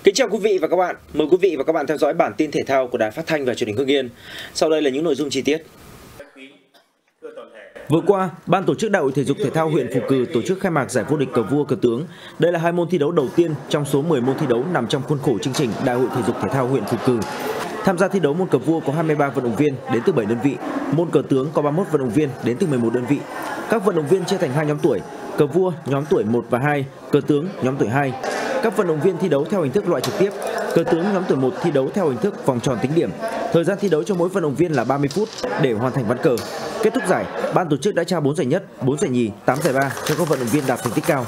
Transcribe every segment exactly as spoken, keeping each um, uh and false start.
Kính chào quý vị và các bạn. Mời quý vị và các bạn theo dõi bản tin thể thao của Đài Phát thanh và Truyền hình Hưng Yên. Sau đây là những nội dung chi tiết. Vừa qua, Ban tổ chức Đại hội Thể dục Thể thao huyện Phù Cử tổ chức khai mạc giải vô địch cờ vua cờ tướng. Đây là hai môn thi đấu đầu tiên trong số mười môn thi đấu nằm trong khuôn khổ chương trình Đại hội Thể dục Thể thao huyện Phù Cử. Tham gia thi đấu môn cờ vua có hai mươi ba vận động viên đến từ bảy đơn vị, môn cờ tướng có ba mươi mốt vận động viên đến từ mười một đơn vị. Các vận động viên chia thành hai nhóm tuổi, cờ vua nhóm tuổi một và hai, cờ tướng nhóm tuổi hai. Các vận động viên thi đấu theo hình thức loại trực tiếp, cờ tướng nhóm tuổi một thi đấu theo hình thức vòng tròn tính điểm. Thời gian thi đấu cho mỗi vận động viên là ba mươi phút để hoàn thành ván cờ. Kết thúc giải, ban tổ chức đã trao bốn giải nhất, bốn giải nhì, tám giải ba cho các vận động viên đạt thành tích cao.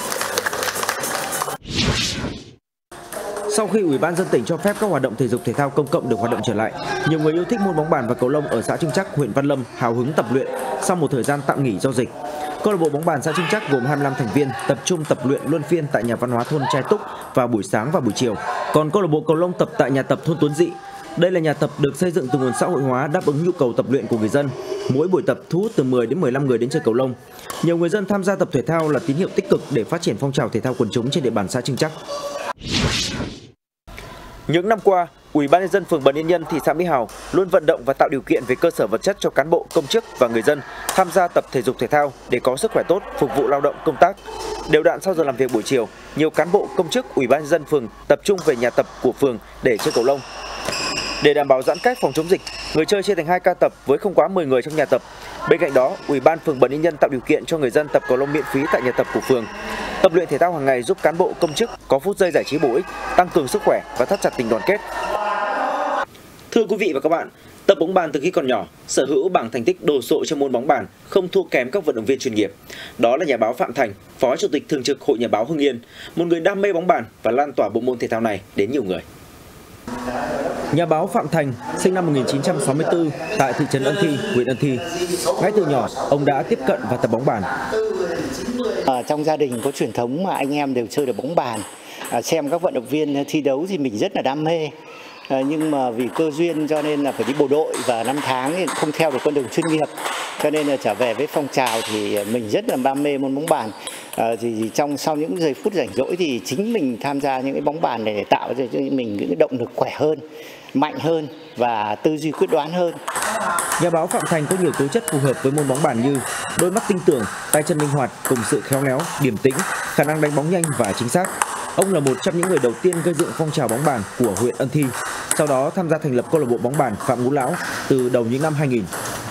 Sau khi Ủy ban dân tỉnh cho phép các hoạt động thể dục thể thao công cộng được hoạt động trở lại, nhiều người yêu thích môn bóng bàn và cầu lông ở xã Trưng Trắc, huyện Văn Lâm hào hứng tập luyện sau một thời gian tạm nghỉ do dịch. Câu lạc bộ bóng bàn xã Trưng Trắc gồm hai mươi lăm thành viên tập trung tập luyện luân phiên tại nhà văn hóa thôn Trai Túc vào buổi sáng và buổi chiều. Còn câu lạc bộ cầu lông tập tại nhà tập thôn Tuấn Dị. Đây là nhà tập được xây dựng từ nguồn xã hội hóa đáp ứng nhu cầu tập luyện của người dân. Mỗi buổi tập thu hút từ mười đến mười lăm người đến chơi cầu lông. Nhiều người dân tham gia tập thể thao là tín hiệu tích cực để phát triển phong trào thể thao quần chúng trên địa bàn xã Trưng Trắc. Những năm qua, Ủy ban nhân dân phường Bần Yên Nhân, thị xã Mỹ Hào luôn vận động và tạo điều kiện về cơ sở vật chất cho cán bộ, công chức và người dân tham gia tập thể dục thể thao để có sức khỏe tốt, phục vụ lao động công tác. Đều đặn sau giờ làm việc buổi chiều, nhiều cán bộ, công chức Ủy ban nhân dân phường tập trung về nhà tập của phường để chơi cầu lông. Để đảm bảo giãn cách phòng chống dịch, người chơi chia thành hai ca tập với không quá mười người trong nhà tập. Bên cạnh đó, Ủy ban phường Bần Yên Nhân tạo điều kiện cho người dân tập cầu lông miễn phí tại nhà tập của phường. Tập luyện thể thao hàng ngày giúp cán bộ, công chức có phút giây giải trí bổ ích, tăng cường sức khỏe và thắt chặt tình đoàn kết. Thưa quý vị và các bạn, tập bóng bàn từ khi còn nhỏ, sở hữu bảng thành tích đồ sộ trong môn bóng bàn, không thua kém các vận động viên chuyên nghiệp. Đó là nhà báo Phạm Thành, Phó Chủ tịch Thường trực Hội Nhà báo Hưng Yên, một người đam mê bóng bàn và lan tỏa bộ môn thể thao này đến nhiều người. Nhà báo Phạm Thành sinh năm một nghìn chín trăm sáu mươi tư tại thị trấn Ân Thi, huyện Ân Thi. Ngay từ nhỏ, ông đã tiếp cận và tập bóng bàn. Ở trong gia đình có truyền thống mà anh em đều chơi được bóng bàn. À, xem các vận động viên thi đấu thì mình rất là đam mê. À, nhưng mà vì cơ duyên cho nên là phải đi bộ đội và năm tháng thì không theo được con đường chuyên nghiệp. Cho nên là trở về với phong trào thì mình rất là đam mê môn bóng bàn. À, thì trong sau những giây phút rảnh rỗi thì chính mình tham gia những cái bóng bàn này để tạo cho mình những cái động lực khỏe hơn, mạnh hơn và tư duy quyết đoán hơn. Nhà báo Phạm Thành có nhiều tố chất phù hợp với môn bóng bàn như đôi mắt tinh tường, tay chân linh hoạt cùng sự khéo léo, điềm tĩnh, khả năng đánh bóng nhanh và chính xác. Ông là một trong những người đầu tiên gây dựng phong trào bóng bàn của huyện Ân Thi. Sau đó tham gia thành lập câu lạc bộ bóng bàn Phạm Ngũ Lão từ đầu những năm hai nghìn.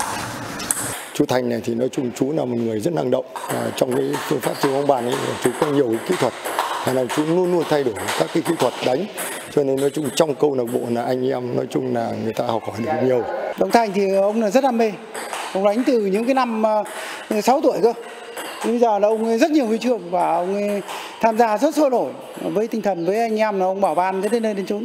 Chú Thành này thì nói chung chú là một người rất năng động. À, trong cái phương pháp chơi bóng bàn ấy, chú có nhiều cái kỹ thuật, hay là chú luôn luôn thay đổi các cái kỹ thuật đánh. Cho nên nói chung trong câu lạc bộ là anh em nói chung là người ta học hỏi được nhiều. Đồng Thành thì ông là rất đam mê. Ông đánh từ những cái năm sáu tuổi cơ. Bây giờ là ông rất nhiều huy chương và ông tham gia rất sôi nổi với tinh thần với anh em là ông bảo ban đến nơi đến chốn.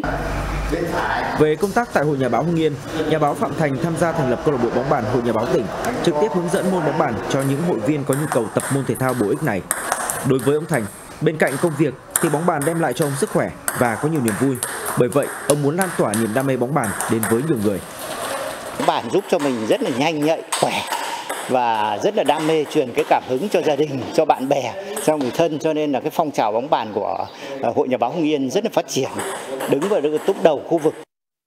Về công tác tại Hội Nhà báo Hưng Yên, nhà báo Phạm Thành tham gia thành lập câu lạc bộ bóng bàn Hội Nhà báo tỉnh, trực tiếp hướng dẫn môn bóng bàn cho những hội viên có nhu cầu tập môn thể thao bổ ích này. Đối với ông Thành, bên cạnh công việc thì bóng bàn đem lại cho ông sức khỏe và có nhiều niềm vui. Bởi vậy, ông muốn lan tỏa niềm đam mê bóng bàn đến với nhiều người. Bóng bàn giúp cho mình rất là nhanh nhạy, khỏe và rất là đam mê, truyền cái cảm hứng cho gia đình, cho bạn bè, cho người thân. Cho nên là cái phong trào bóng bàn của Hội Nhà báo Hưng Yên rất là phát triển, đứng vào top đầu khu vực.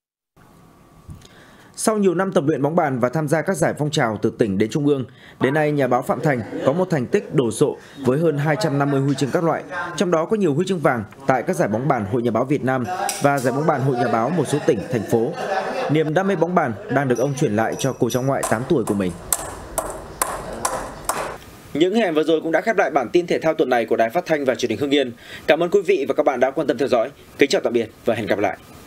Sau nhiều năm tập luyện bóng bàn và tham gia các giải phong trào từ tỉnh đến trung ương, đến nay nhà báo Phạm Thành có một thành tích đồ sộ với hơn hai trăm năm mươi huy chương các loại, trong đó có nhiều huy chương vàng tại các giải bóng bàn Hội Nhà báo Việt Nam và giải bóng bàn Hội Nhà báo một số tỉnh, thành phố. Niềm đam mê bóng bàn đang được ông truyền lại cho cô cháu ngoại tám tuổi của mình. Những hình ảnh vừa rồi cũng đã khép lại bản tin thể thao tuần này của Đài Phát thanh và Truyền hình Hưng Yên. Cảm ơn quý vị và các bạn đã quan tâm theo dõi. Kính chào tạm biệt và hẹn gặp lại.